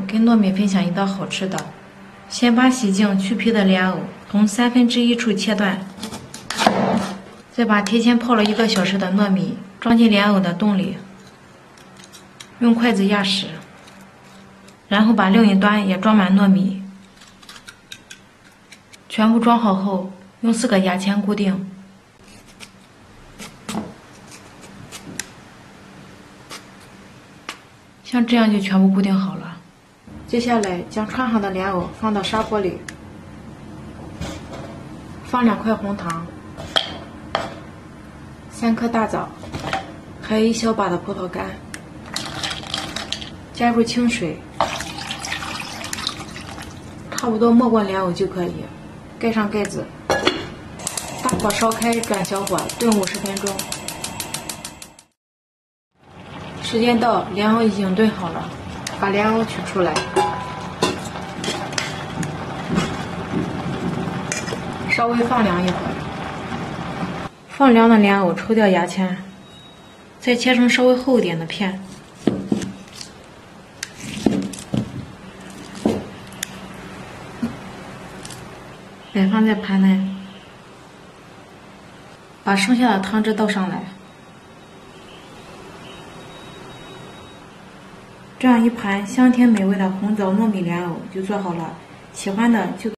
跟糯米分享一道好吃的。先把洗净去皮的莲藕从1/3处切断，再把提前泡了1个小时的糯米装进莲藕的洞里，用筷子压实，然后把另一端也装满糯米。全部装好后，用4个牙签固定。像这样就全部固定好了。接下来将穿好的莲藕放到砂锅里，放2块红糖、3颗大枣，还有1小把的葡萄干，加入清水，差不多没过莲藕就可以。盖上盖子，大火烧开，转小火炖50分钟。时间到，莲藕已经炖好了，把莲藕取出来，稍微放凉一会儿。放凉的莲藕抽掉牙签，再切成稍微厚一点的片。摆放在盘内，把剩下的汤汁倒上来，这样一盘香甜美味的红枣糯米莲藕就做好了。喜欢的就